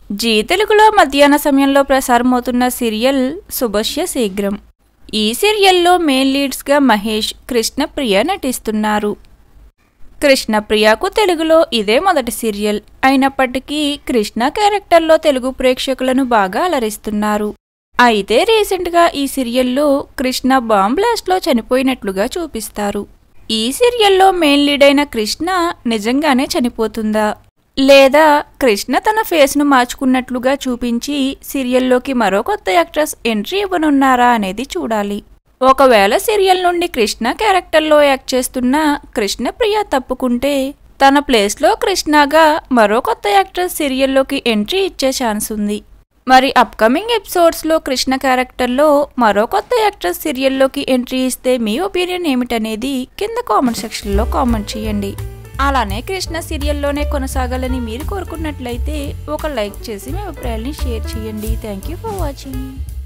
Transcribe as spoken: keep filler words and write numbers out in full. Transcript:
G తెలుగులో మధ్యాహ్న సమయంలో ప్రసారమవుతున్న సీరియల్ శుభస్య శీఘ్రం. ఈ సీరియల్లో మెయిన్ లీడ్స్గా మహేష్, కృష్ణప్రియ నటిస్తున్నారు. కృష్ణప్రియకు తెలుగులో ఇదే మొదటి సీరియల్ అయినప్పటికీ కృష్ణ క్యారెక్టర్లో తెలుగు ప్రేక్షకులను బాగా అలరిస్తున్నారు. అయితే రీసెంట్గా ఈ సీరియల్లో కృష్ణ బాంబ్ బ్లాస్ట్లో చనిపోయినట్లుగా చూపిస్తారు. ఈ సీరియల్లో మెయిన్ లీడ్ అయిన కృష్ణ నిజంగానే చనిపోతుందా, లేదా కృష్ణ తన ఫేస్ను మార్చుకున్నట్లుగా చూపించి సీరియల్లోకి మరో కొత్త యాక్ట్రెస్ ఎంట్రీ ఇవ్వనున్నారా అనేది చూడాలి. ఒకవేళ సీరియల్ నుండి కృష్ణ క్యారెక్టర్లో యాక్ట్ చేస్తున్న కృష్ణప్రియ తప్పుకుంటే తన ప్లేస్లో కృష్ణగా మరో కొత్త యాక్ట్రెస్ సీరియల్లోకి ఎంట్రీ ఇచ్చే ఛాన్స్ ఉంది. మరి అప్కమింగ్ ఎపిసోడ్స్లో కృష్ణ క్యారెక్టర్లో మరో కొత్త యాక్ట్రెస్ సీరియల్లోకి ఎంట్రీ ఇస్తే మీ ఒపీనియన్ ఏమిటనేది కింద కామెంట్ సెక్షన్లో కామెంట్ చేయండి. అలానే కృష్ణ సీరియల్లోనే కొనసాగాలని మీరు కోరుకున్నట్లయితే ఒక లైక్ చేసి మీ అభిప్రాయాన్ని షేర్ చేయండి. Thank you for watching.